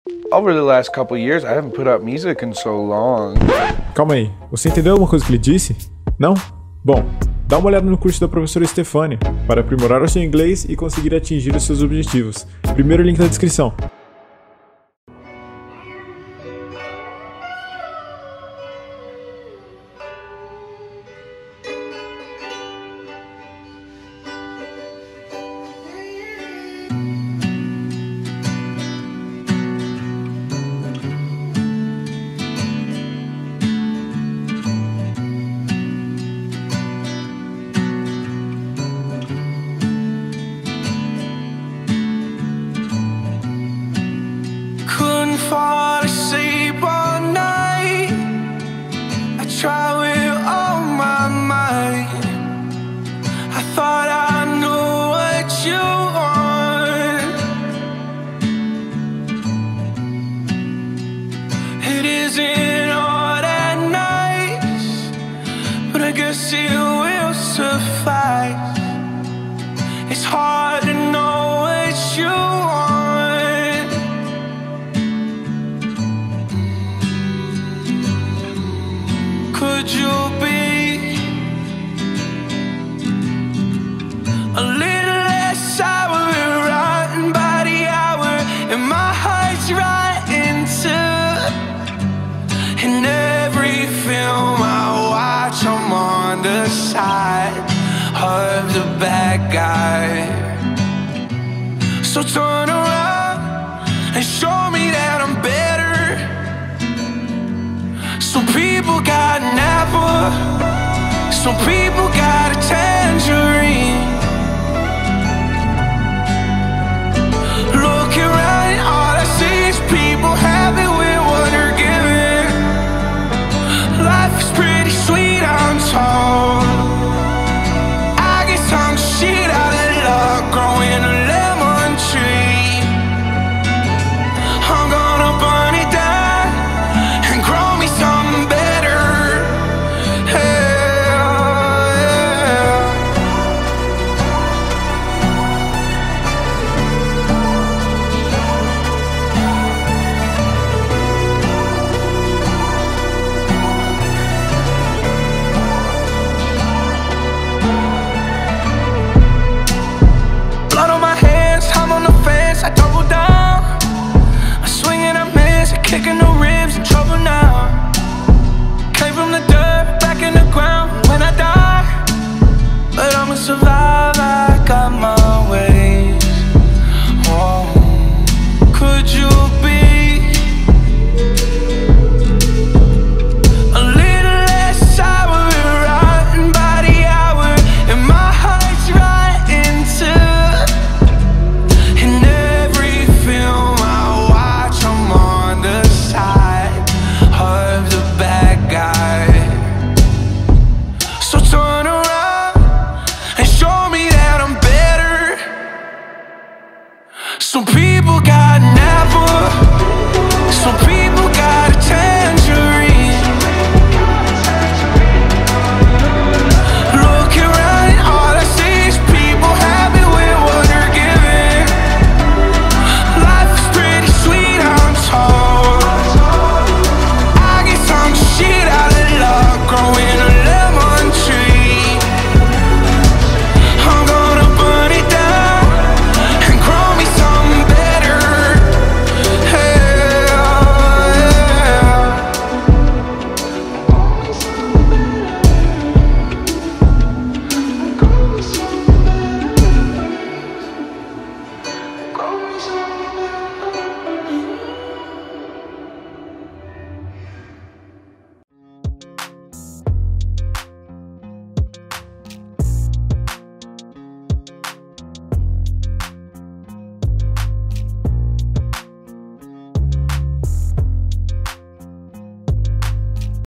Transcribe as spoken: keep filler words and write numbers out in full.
Over the last couple years, I haven't put out music in so long. Calma aí, você entendeu alguma coisa que ele disse? Não? Bom, dá uma olhada no curso da professora Stefania para aprimorar o seu inglês e conseguir atingir os seus objetivos. Primeiro link na descrição. Fall asleep all night. I try with all my might. I thought I knew what you want. It isn't all that nice, but I guess it will suffice. It's hard to know what you want. Could you be a little less sour, rotten by the hour, and my heart's right into. In every film I watch, I'm on the side of the bad guy. So turn around and show me that I'm better. Some people got an apple, some people got a tangerine.